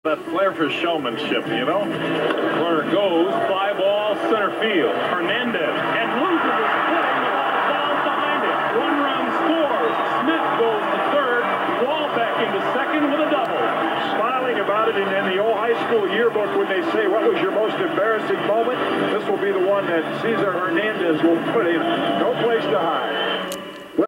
That flair for showmanship, you know? Runner goes, fly ball, center field. Hernandez, and loses his footing. Falls behind it. One run scores. Smith goes to third. Wall back into second with a double. Smiling about it in the old high school yearbook when they say, what was your most embarrassing moment? This will be the one that Cesar Hernandez will put in. No place to hide.